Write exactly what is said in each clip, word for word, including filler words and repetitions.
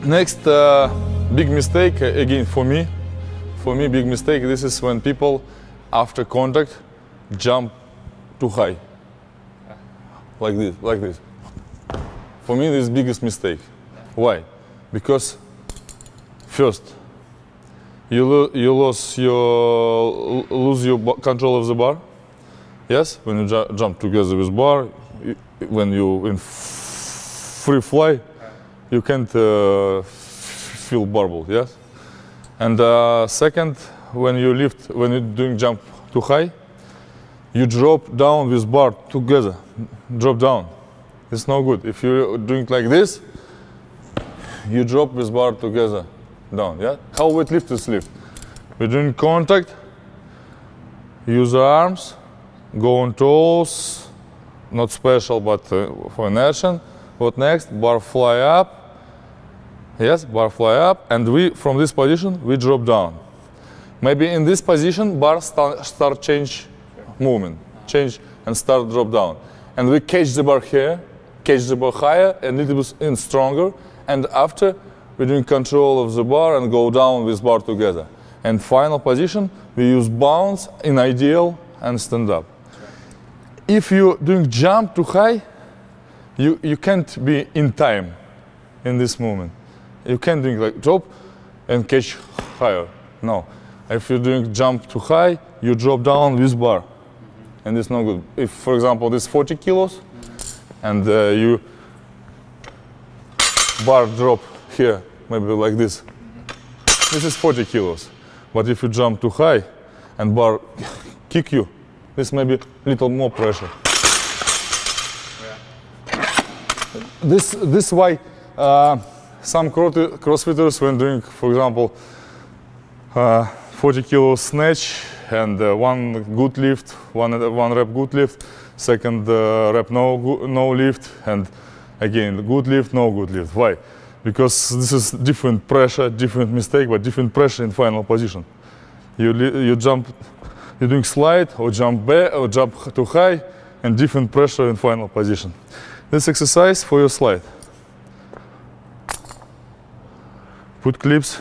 Next uh, big mistake, uh, again for me, for me big mistake, this is when people after contact jump too high. Like this, like this. For me this is biggest mistake. Why? Because first, you, lo you lose your, lose your control of the bar. Yes, when you ju jump together with bar, you, when you in free fly, you can't uh, feel barbell. Yes, and uh, second, when you lift, when you're doing jump too high, you drop down with bar together. Drop down. It's no good. If you're doing like this, you drop with bar together down. Yeah. How weightlifters lift? We're doing contact. Use the arms. Go on toes, not special, but uh, for inertia. What next? Bar fly up. Yes, bar fly up, and we from this position we drop down. Maybe in this position bar start, start change movement, change and start drop down, and we catch the bar here, catch the bar higher and a little bit in stronger, and after we're doing control of the bar and go down with bar together. And final position we use bounce in ideal and stand up. If you're doing jump too high, you, you can't be in time in this movement. You can't do like drop and catch higher. No. If you're doing jump too high, you drop down with bar. Mm-hmm. And it's no good. If, for example, this forty kilos, mm-hmm. and uh, you bar drop here, maybe like this. Mm-hmm. This is forty kilos. But if you jump too high and bar kick you, this may be a little more pressure. Yeah. This, this is why uh, some CrossFitters, when doing, for example, uh, forty kilo snatch and uh, one good lift, one, one rep good lift, second uh, rep no, no lift, and again good lift, no good lift. Why? Because this is different pressure, different mistake, but different pressure in final position. You, you jump. You're doing slide or jump back or jump too high and different pressure in final position. This exercise for your slide. Put clips,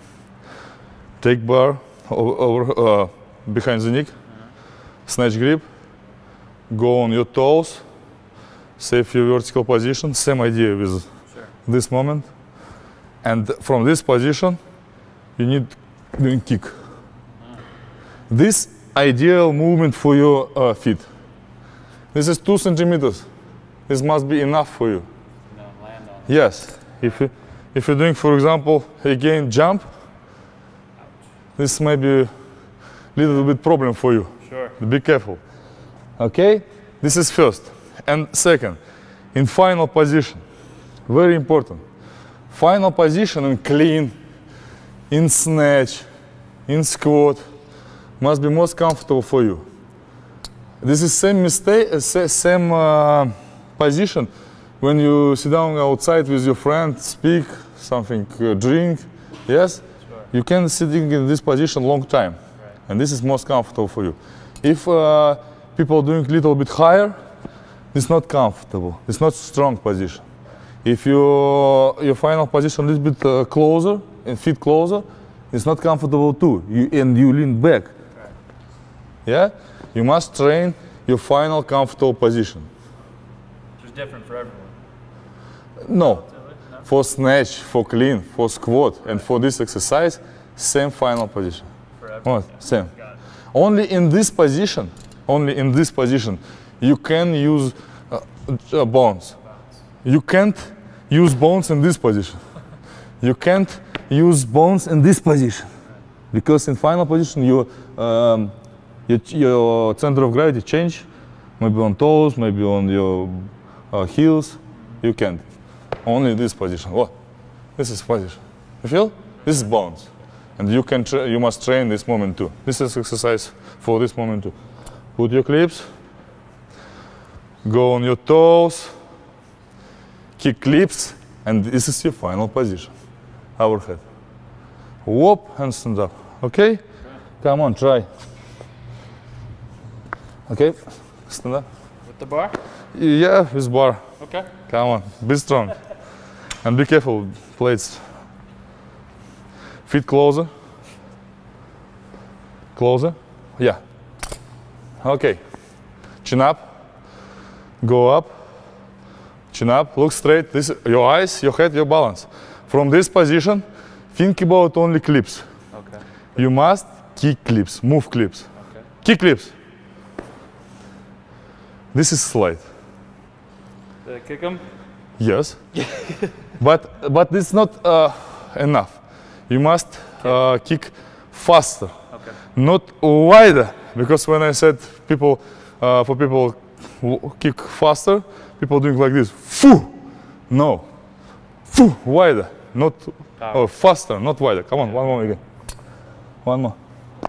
take bar over, over uh, behind the neck, mm-hmm. snatch grip, go on your toes, save your vertical position, same idea with sure. this moment. And from this position, you need doing kick. Mm. This ideal movement for your uh, feet. This is two centimeters. This must be enough for you. No, land on it. Yes. If you if you're doing, for example, again jump, ouch. This may be a little bit problem for you. Sure. Be careful. Okay. This is first. And second, in final position, very important. Final position in clean, in snatch, in squat. Must be most comfortable for you. This is same mistake, uh, same uh, position when you sit down outside with your friend, speak something, uh, drink. Yes, sure. You can sit in this position long time, right. And this is most comfortable for you. If uh, people doing a little bit higher, it's not comfortable. It's not strong position. If you your final position a little bit uh, closer and feet closer, it's not comfortable too. You, and you lean back. Yeah, you must train your final comfortable position. Which is different for everyone. No. no, for snatch, for clean, for squat, and for this exercise, same final position. For everyone. Oh, same. Only in this position, only in this position, you can use uh, uh, bones. You can't use bones in this position. You can't use bones in this position, because in final position you. Um, Your, your center of gravity change, maybe on toes, maybe on your uh, heels. You can't. Only this position. What? This is position. You feel? This is bones, and you can. Tra you must train this moment too. This is exercise for this moment too. Put your clips. Go on your toes. Kick clips, and this is your final position. Overhead. Whoop and stand up. Okay? Okay. Come on, try. Okay, stand up. With the bar? Yeah, with bar. Okay. Come on, be strong. And be careful, plates Feet closer. Closer. Yeah. Okay. Chin up. Go up. Chin up. Look straight. This your eyes, your head, your balance. From this position, think about only clips. Okay. You must kick clips, move clips. Okay. Kick clips. This is slide. Did I kick him? Yes. but but it's not uh, enough. You must uh, kick faster, Okay. not wider. Because when I said people, uh, for people who kick faster, people doing like this. Foo! No. Foo! Wider, not oh, faster, not wider. Come on, one more again. One more.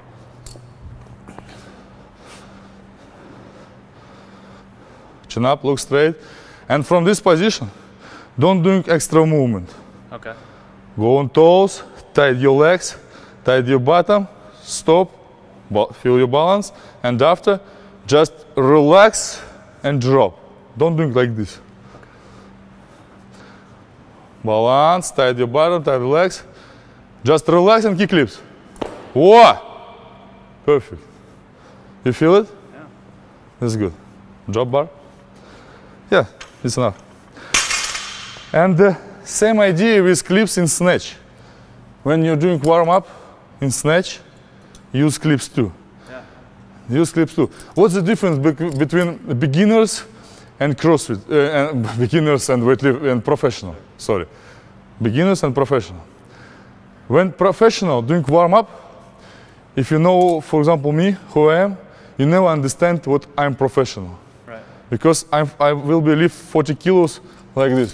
Chin up, look straight. And from this position, don't do extra movement. Okay. Go on toes, tight your legs, tight your bottom, stop, feel your balance, and after, just relax and drop. Don't do it like this. Balance, tight your bottom, tight your legs. Just relax and kick lips. Whoa! Perfect. You feel it? Yeah. That's good. Drop bar. Yeah, it's enough. And the same idea with clips in snatch. When you're doing warm up in snatch, use clips too. Yeah. Use clips too. What's the difference be between beginners and CrossFit, uh, and beginners and weightlift and professional? Sorry, beginners and professional. When professional doing warm up, if you know, for example, me, who I am, you never understand what I'm professional. Right. Because I'm, I will be lift forty kilos like this.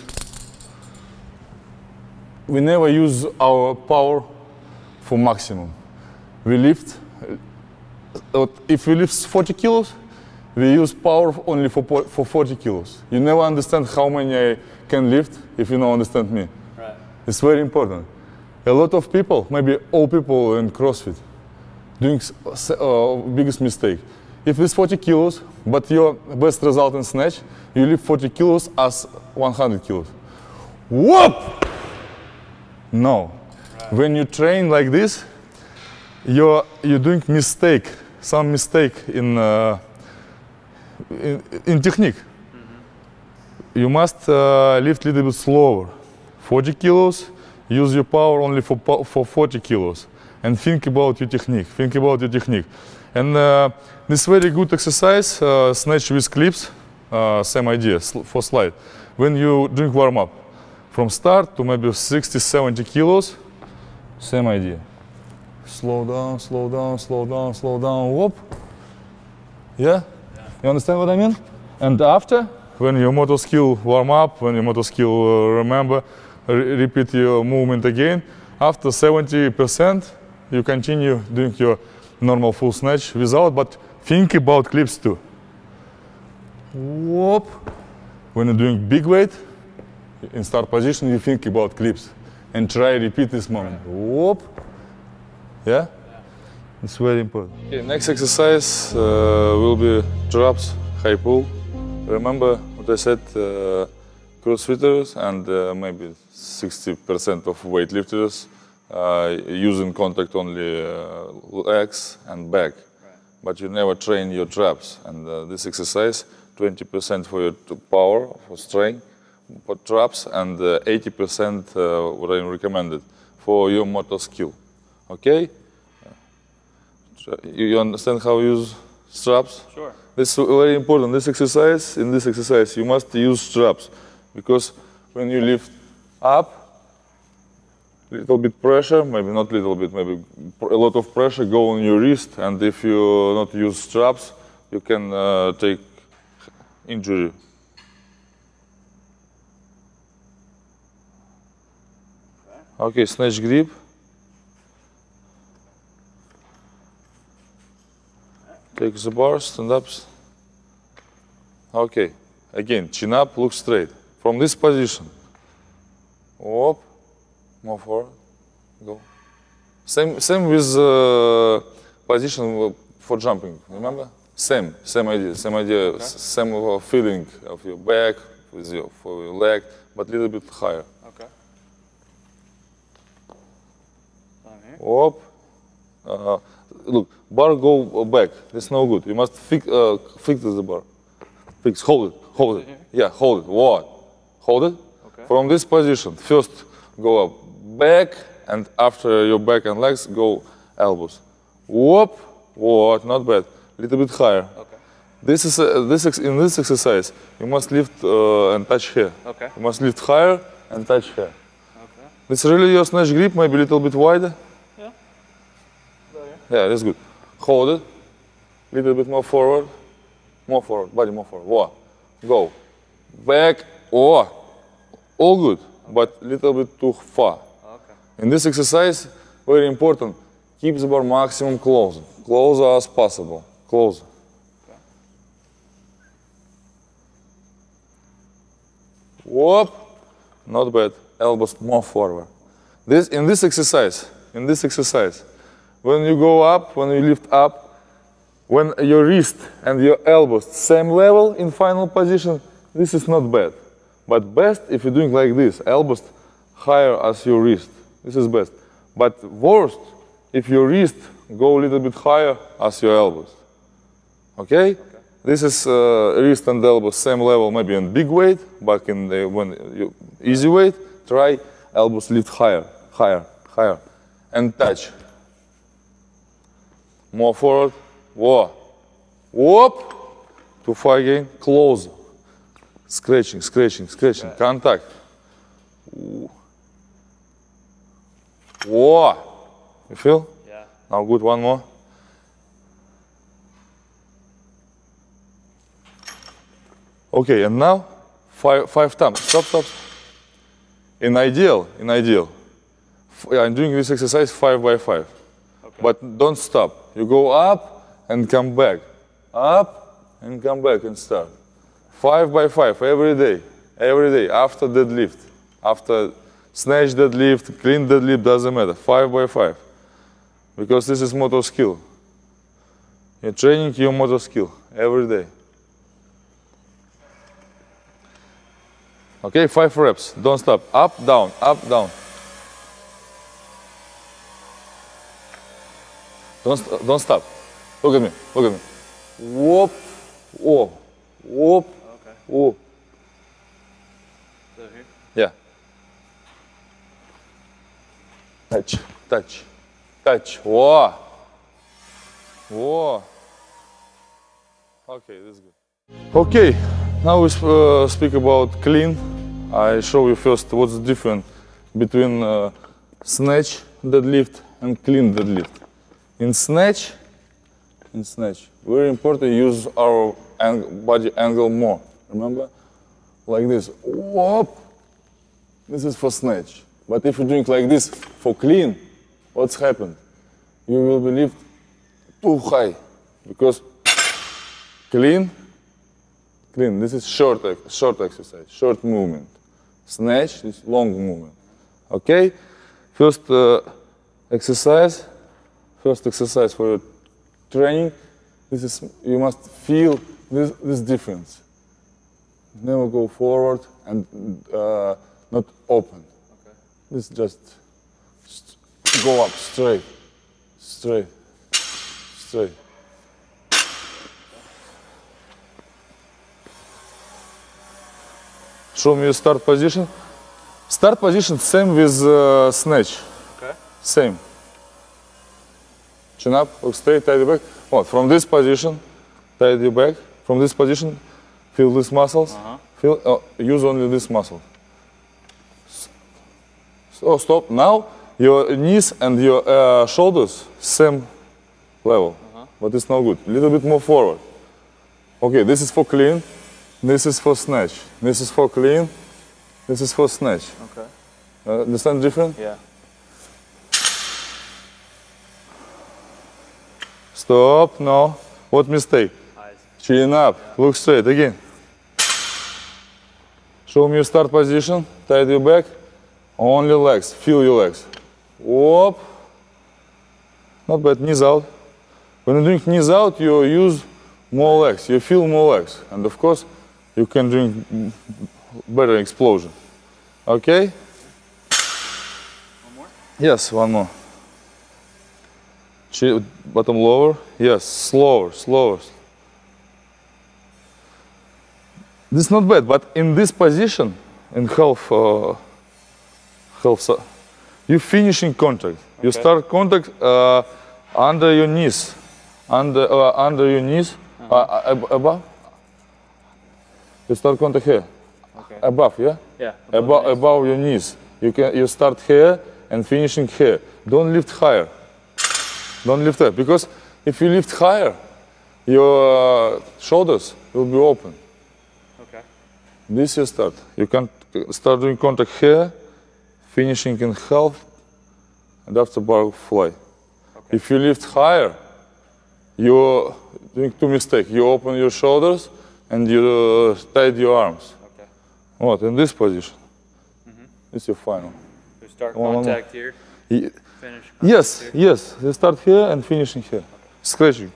We never use our power for maximum. We lift, uh, if we lift forty kilos, we use power only for, for forty kilos. You never understand how many I can lift if you don't understand me. Right. It's very important. A lot of people, maybe all people in CrossFit, doing uh, biggest mistake. If it's forty kilos, but your best result in snatch, you lift forty kilos as one hundred kilos. Whoop! No. Right. When you train like this, you're, you're doing mistake, some mistake in, uh, in, in technique. Mm-hmm. You must uh, lift a little bit slower. forty kilos, use your power only for, for forty kilos. And think about your technique, think about your technique. And uh, this very good exercise, uh, snatch with clips, uh, same idea sl for slide. When you doing warm up, from start to maybe sixty, seventy kilos, same idea. Slow down, slow down, slow down, slow down, whoop. Yeah? Yeah. You understand what I mean? And after, when your motor skill warm up, when your motor skill uh, remember, re repeat your movement again, after seventy percent, you continue doing your normal full snatch without, but think about clips too. Whoop. When you're doing big weight, in start position, you think about clips and try repeat this moment. Whoop. Yeah? Yeah. It's very important. Okay, next exercise uh, will be traps, high pull. Remember what I said, uh, CrossFitters and uh, maybe sixty percent of weightlifters uh, using contact only uh, legs and back. Right. But you never train your traps. And uh, this exercise, twenty percent for your power, for strength, for traps, and uh, eighty percent uh, what I recommended for your motor skill. Okay? You understand how you use straps? Sure. This is very important. This exercise, in this exercise, you must use straps because when you lift up, little bit pressure, maybe not little bit, maybe a lot of pressure go on your wrist, and if you not use straps, you can uh, take injury. Okay, snatch grip. Take the bar, stand up. Okay, again, chin up, look straight. From this position. Up, more forward, go. Same, same with uh, position for jumping, remember? Same, same idea, same idea, okay. Same uh, feeling of your back, with your, for your leg, but a little bit higher. Okay. So I'm Whoop. Uh, look, bar go back. That's no good. You must fix, uh, fix the bar. Fix, hold it, hold it. Yeah, hold it. What? Hold it. Okay. From this position, first go up, back, and after your back and legs, go elbows. Whoop. What? Not bad. Little bit higher. Okay. This is uh, this ex in this exercise. You must lift uh, and touch here. Okay. You must lift higher and touch here. Okay. This is really your snatch grip, maybe a little bit wider. Yeah. Yeah, that's good. Hold it. Little bit more forward. More forward. Body more forward. Whoa. Go. Back. Oh. All good, but little bit too far. Okay. In this exercise, very important. Keep the bar maximum closer. Closer as possible. Closer. Okay. Whoop. Not bad. Elbows more forward. This in this exercise. In this exercise, when you go up, when you lift up, when your wrist and your elbows same level in final position, this is not bad. But best if you're doing like this, elbows higher as your wrist. This is best. But worst if your wrist go a little bit higher as your elbows. Okay? Okay. This is uh, wrist and elbows same level, maybe in big weight, but in the when you easy weight, try elbows lift higher, higher, higher, and touch. More forward. Whoa. Whoop. Too far again. Close. Scratching, scratching, scratching. Okay. Contact. Whoa. You feel? Yeah. Now good. One more. Okay, and now five five times. Stop, stop. In ideal, in ideal, I'm doing this exercise five by five. Okay. But don't stop. You go up and come back. Up and come back and start. Five by five every day. Every day after deadlift. After snatch deadlift, clean deadlift, doesn't matter. Five by five. Because this is motor skill. You're training your motor skill every day. Okay, five reps. Don't stop. Up, down, up, down. Don't, st don't stop. Look at me. Look at me. Whoop. Whoop. Whoop. Okay. Whoop. So here? Yeah. Touch. Touch. Touch. Whoa. Whoa. Okay, this is good. Okay, now we uh, speak about clean. I show you first what's the difference between uh, snatch deadlift and clean deadlift. In snatch, in snatch, very important to use our ang body angle more. Remember, like this. Whoop. This is for snatch. But if you're doing like this for clean, what's happened? You will be lift too high because clean, clean. This is short, short exercise, short movement. Snatch is long movement. Okay. First uh, exercise. First exercise for your training. This is you must feel this this difference. Never go forward and uh, not open. Okay. This just, just go up straight, straight, straight. Show me your start position. Start position same with uh, snatch. Okay. Same. Chin up, look straight, tidy back. What? From this position, tidy back. From this position, feel these muscles. Uh-huh. Feel. Oh, use only this muscle. So stop. Now your knees and your uh, shoulders same level, uh-huh. But it's no good. A little bit more forward. Okay, this is for clean. This is for snatch. This is for clean. This is for snatch. Okay. Uh, understand the difference? Yeah. Stop. No. What mistake? Eyes. Chin up. Yeah. Look straight again. Show me your start position. Tidy your back. Only legs. Feel your legs. Whoop. Not bad. Knees out. When you're doing knees out, you use more legs. You feel more legs. And of course, you can drink better explosion. Okay? One more? Yes, one more. Chi bottom lower. Yes, slower, slower. This is not bad, but in this position, in half, uh, half, so you finishing contact. Okay. You start contact uh, under your knees, under uh, under your knees, uh-huh. uh, ab above. You start contact here, okay. Above, yeah. Yeah. Above, above, above your knees. You can you start here and finishing here. Don't lift higher. Don't lift up, because if you lift higher, your uh, shoulders will be open. Okay. This you start. You can start doing contact here, finishing in half, and after bar fly. Okay. If you lift higher, you're doing two mistakes. You open your shoulders and you uh, tight your arms. Okay. What, in this position? Mm-hmm. This is your final. So start one, contact one, one. here. Yeah. Finish Yes, here. yes. You start here and finishing here. Okay. Scratching.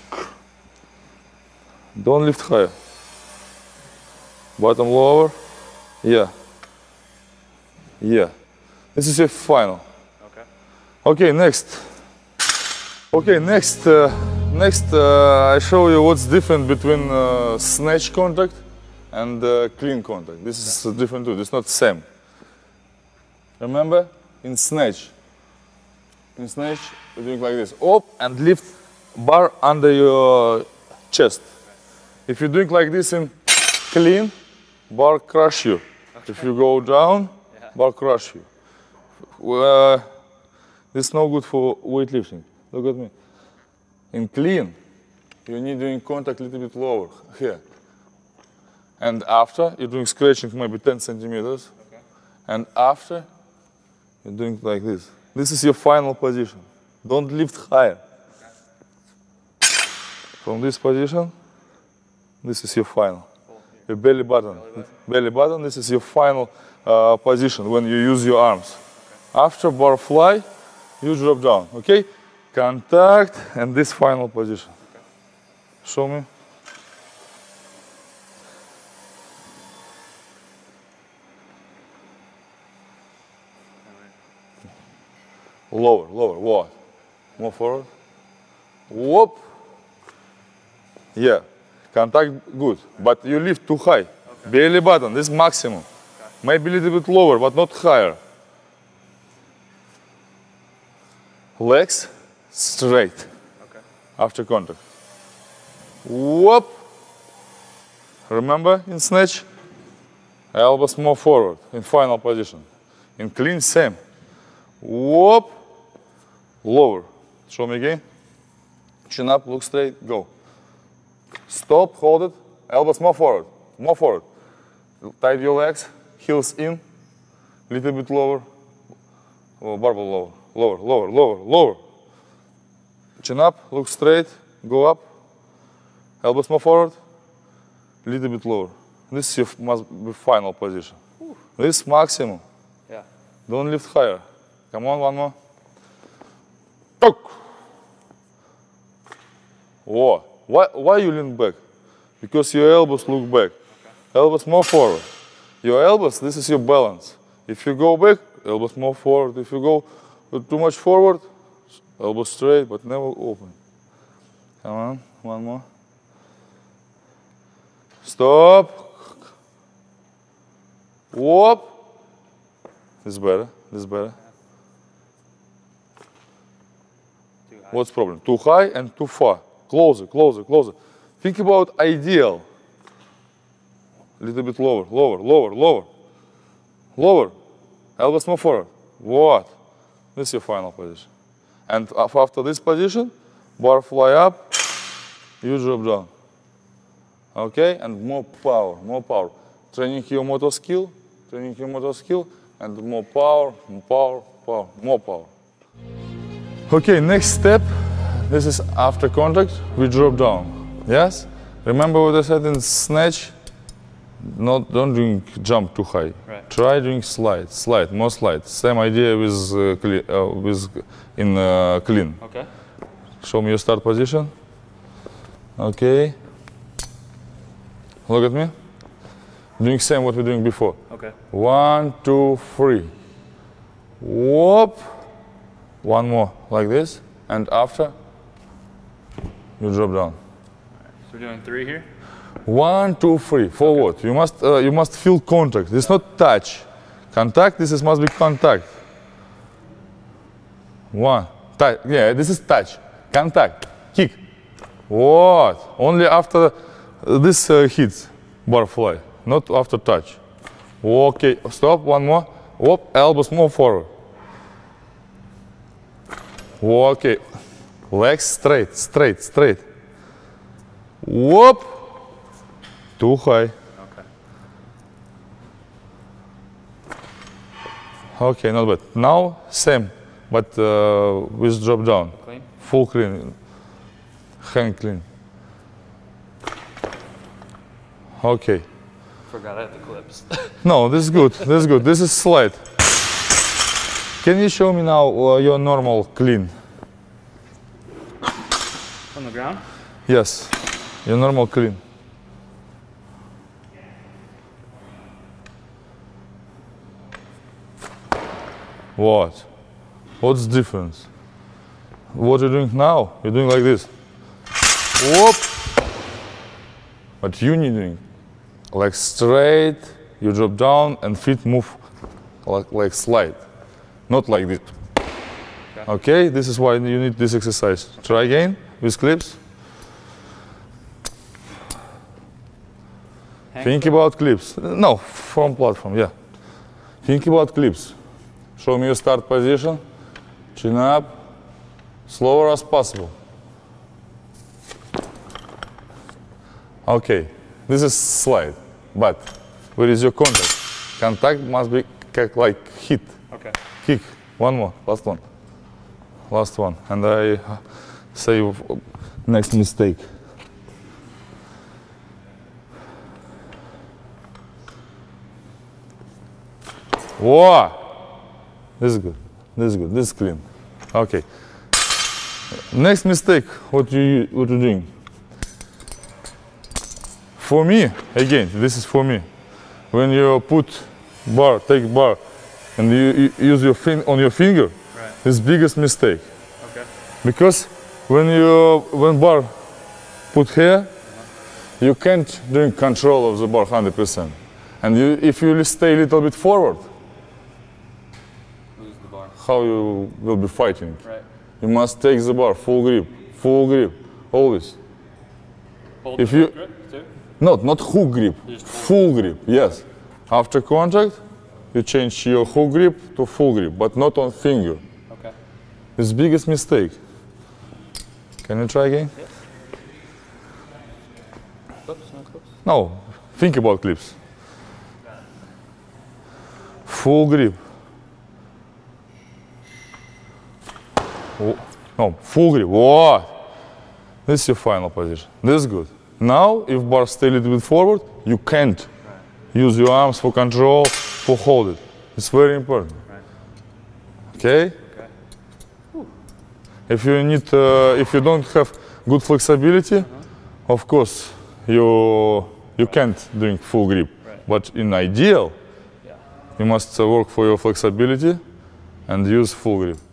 Don't lift higher. Bottom lower. Yeah. Yeah. This is your final. Okay. Okay, next. Okay, next. Uh, next, uh, I show you what's different between uh, snatch contact and uh, clean contact. This is okay. different too. It's not the same. Remember, in snatch. In snatch, you're doing like this. Up and lift bar under your chest. If you're doing like this in clean, bar crush you. Okay. If you go down, yeah. bar crush you. Uh, this is no good for weightlifting. Look at me. In clean, you need doing contact a little bit lower, here. And after, you're doing scratching maybe ten centimeters. Okay. And after, you're doing like this. This is your final position. Don't lift higher. Okay. From this position, this is your final. Your belly button. Belly button, belly button this is your final uh, position when you use your arms. Okay. After bar fly, you drop down, okay? Contact and this final position. Okay. Show me. Lower, lower, what? More forward. Whoop. Yeah, contact good, but you lift too high. Okay. Belly button, this is maximum. Okay. Maybe a little bit lower, but not higher. Legs straight. Okay. After contact. Whoop. Remember in snatch? Elbows more forward in final position. In clean, same. Whoop. Lower. Show me again. Chin up, look straight, go. Stop, hold it. Elbows more forward, more forward. Tight your legs, heels in, little bit lower. Oh, barbell lower, lower, lower, lower, lower. Chin up, look straight, go up. Elbows more forward, little bit lower. This is your must be final position. Ooh. This maximum. Yeah. Don't lift higher. Come on, one more. Tok. Whoa. Why, why you lean back? Because your elbows look back. Okay. Elbows more forward. Your elbows, this is your balance. If you go back, elbows more forward. If you go too much forward, elbows straight, but never open. Come on, one more. Stop. Whoop. This is better, this is better. What's the problem? Too high and too far. Closer, closer, closer. Think about ideal. A little bit lower, lower, lower, lower. Lower. Elbows more forward. What? This is your final position. And after this position, bar fly up, you drop down. Okay? And more power, more power. Training your motor skill, training your motor skill, and more power, more power, power, more power. Okay, next step. This is after contact, we drop down. Yes? Remember what I said in snatch? Not, don't doing jump too high. Right. Try doing slide, slide, more slide. Same idea with, uh, clean, uh, with in uh, clean. Okay. Show me your start position. Okay. Look at me. Doing same what we're doing before. Okay. One, two, three. Whoop. One more, like this. And after, you drop down. So we're doing three here? One, two, three. Forward. You must uh, you must feel contact. It's not touch. Contact. This is must be contact. One. Touch. Yeah, this is touch. Contact. Kick. What? Only after this uh, hits bar fly, not after touch. Okay. Stop. One more. Whoop. Elbows more forward. Okay. Legs straight. Straight. Straight. Whoop. Too high. Okay. Okay, not bad. Now same, but uh, with drop down. Clean? Full clean. Hand clean. Okay. Forgot I had the clips. No, this is good. This is good. This is slide. Can you show me now uh, your normal clean? On the ground? Yes, your normal clean. What? What's the difference? What you're doing now? You're doing like this. Whoop! But you need doing like straight. You drop down and feet move like like slide, not like this. Okay. Okay. This is why you need this exercise. Try again with clips. Hang Think about clips. No, from platform. Yeah. Think about clips. Show me your start position, chin up, slower as possible. Okay, this is slide, but where is your contact? Contact must be like hit, Okay. kick. One more, last one. Last one, and I say next mistake. Whoa! This is good. This is good. This is clean. Okay. Next mistake. What you what you doing? For me, again, this is for me. When you put bar, take bar, and you, you use your fin on your finger, Right. it's biggest mistake. Okay. Because when you when bar put here, you can't doing control of the bar one hundred percent. And you, if you stay a little bit forward, Lose the bar. how you will be fighting. Right. You must take the bar, full grip, full grip, always. Hold If the you- grip too? Not, not hook grip, Just full grip, yes. After contact, you change your hook grip to full grip, but not on finger. Okay. It's biggest mistake. Can you try again? Yes. Clips, no clips? No, think about clips. Full grip. Oh, no, full grip. What? This is your final position. This is good. Now, if bar stay a little bit forward, you can't Right. use your arms for control, for hold it. It's very important. Right. Okay? Okay. If you need, uh, if you don't have good flexibility, of course, you you can't doing full grip. Right. But in ideal, Yeah. you must uh, work for your flexibility and use full grip.